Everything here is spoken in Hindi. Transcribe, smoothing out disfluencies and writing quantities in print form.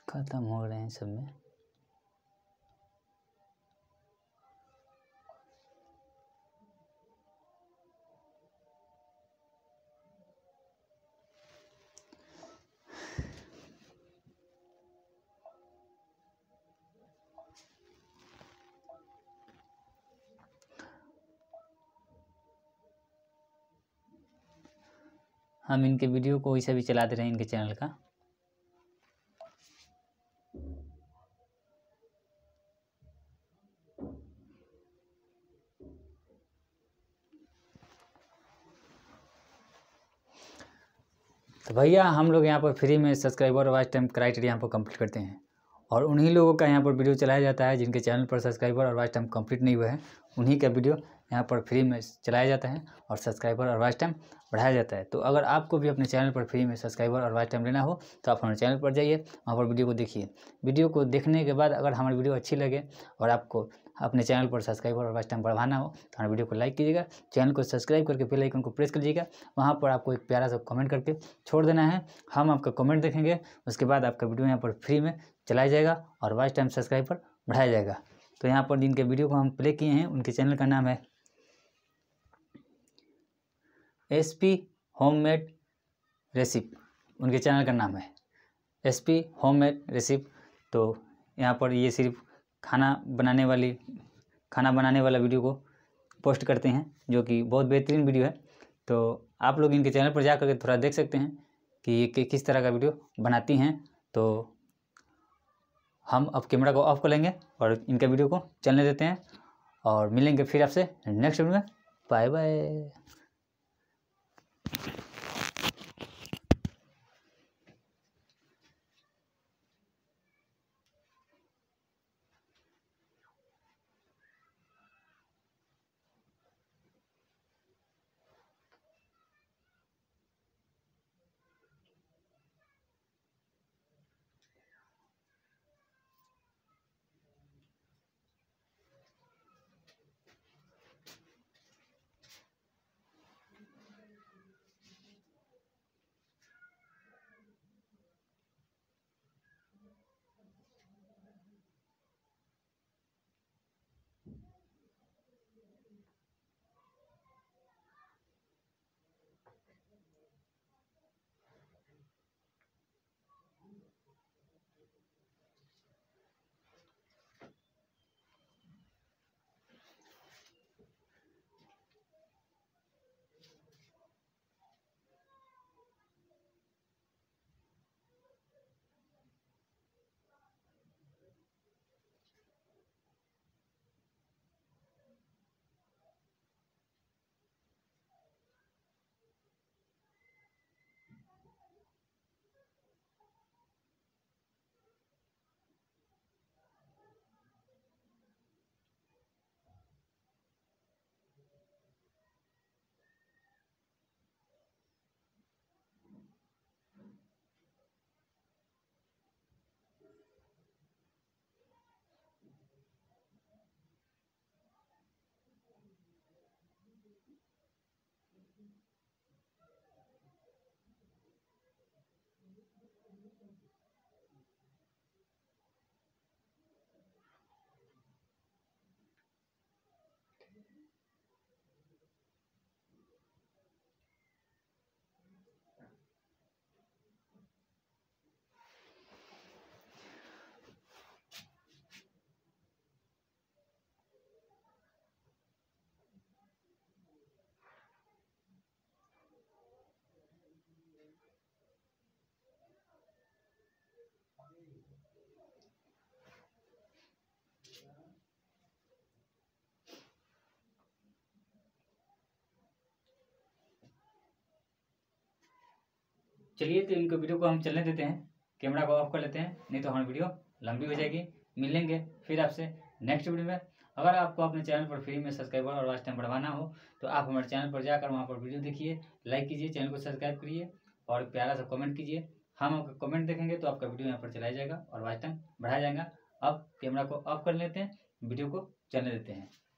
ख़त्म हो रहे हैं सब में। हम इनके वीडियो को वैसे भी चला दे रहे हैं इनके चैनल का। तो भैया हम लोग यहाँ पर फ्री में सब्सक्राइबर और वॉच टाइम क्राइटेरिया यहाँ पर कंप्लीट करते हैं, और उन्हीं लोगों का यहाँ पर वीडियो चलाया जाता है जिनके चैनल पर सब्सक्राइबर और वॉच टाइम कंप्लीट नहीं हुआ है। उन्हीं का वीडियो यहाँ पर फ्री में चलाया जाता है और सब्सक्राइबर और वॉच टाइम बढ़ाया जाता है। तो अगर आपको भी अपने चैनल पर फ्री में सब्सक्राइबर और वॉच टाइम लेना हो तो आप हमारे चैनल पर जाइए, वहाँ पर वीडियो को देखिए। वीडियो को देखने के बाद अगर हमारी वीडियो अच्छी लगे और आपको अपने चैनल पर सब्सक्राइबर और वॉच टाइम बढ़ाना हो तो हमारे वीडियो को लाइक कीजिएगा, चैनल को सब्सक्राइब करके बेल आइकन को प्रेस कीजिएगा। वहाँ पर आपको एक प्यारा सा कमेंट करके छोड़ देना है, हम आपका कमेंट देखेंगे, उसके बाद आपका वीडियो यहाँ पर फ्री में चलाया जाएगा और वॉच टाइम सब्सक्राइबर बढ़ाया जाएगा। तो यहाँ पर जिनके वीडियो को हम प्ले किए हैं उनके चैनल का नाम है SP होममेड रेसिपी, उनके चैनल का नाम है SP होममेड रेसिपी। तो यहाँ पर ये सिर्फ खाना बनाने वाला वीडियो को पोस्ट करते हैं, जो कि बहुत बेहतरीन वीडियो है। तो आप लोग इनके चैनल पर जा करके थोड़ा देख सकते हैं कि ये किस तरह का वीडियो बनाती हैं। तो हम अब कैमरा को ऑफ कर लेंगे और इनके वीडियो को चलने देते हैं, और मिलेंगे फिर आपसे नेक्स्ट वीडियो में। Bye bye. चलिए तो इनके वीडियो को हम चलने देते हैं, कैमरा को ऑफ कर लेते हैं, नहीं तो हमारी वीडियो लंबी हो जाएगी। मिलेंगे फिर आपसे नेक्स्ट वीडियो में। अगर आपको अपने चैनल पर फ्री में सब्सक्राइबर और वॉच टाइम बढ़वाना हो तो आप हमारे चैनल पर जाकर वहाँ पर वीडियो देखिए, लाइक कीजिए, चैनल को सब्सक्राइब करिए और प्यारा सा कमेंट कीजिए। हम आपका कमेंट देखेंगे तो आपका वीडियो यहाँ पर चलाया जाएगा और वॉच टाइम बढ़ाया जाएगा। अब कैमरा को ऑफ कर लेते हैं, वीडियो को चलने देते हैं।